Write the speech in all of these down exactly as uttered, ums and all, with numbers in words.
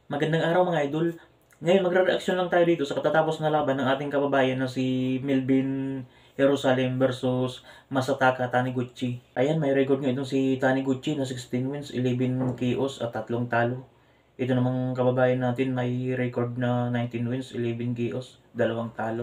Magandang araw mga idol. Ngayon magre-reaksyon lang tayo dito sa katatapos na laban ng ating kababayan na si Melvin Jerusalem versus Masataka Taniguchi. Ayan, may record nga itong si Taniguchi na sixteen wins, eleven K Os at tatlong talo. Ito namang kababayan natin may record na nineteen wins, eleven K Os, dalawang talo.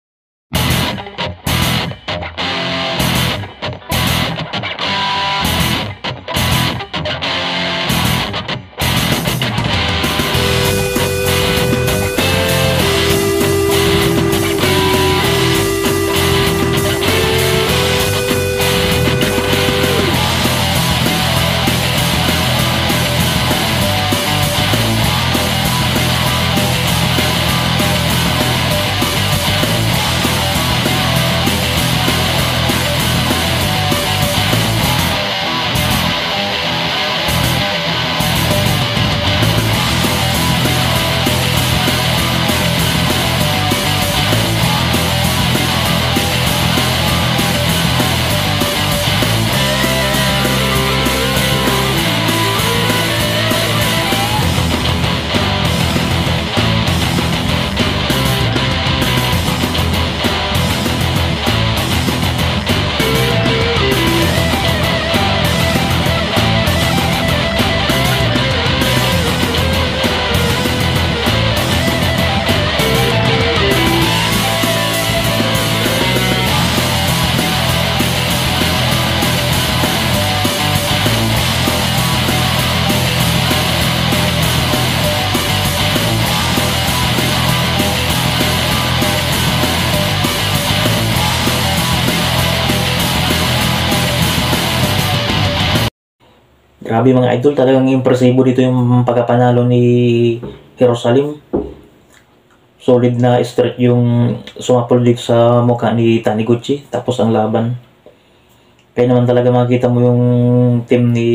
Grabe mga idol, talagang impresibo dito yung pagkapanalo ni Jerusalem. Solid na straight yung sumapol dito sa mukha ni Taniguchi. Tapos ang laban. Kaya naman talaga makikita mo yung team ni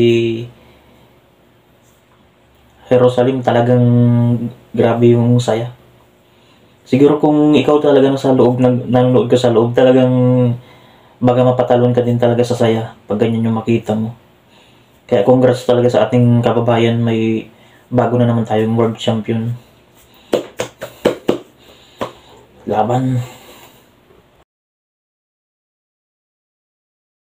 Jerusalem, talagang grabe yung saya. Siguro kung ikaw talaga nasa loob, nanonood ka sa loob, talagang baga mapatalon ka din talaga sa saya pag ganyan yung makita mo. Kaya congrats talaga sa ating kababayan, may bago na naman tayong world champion. Laban.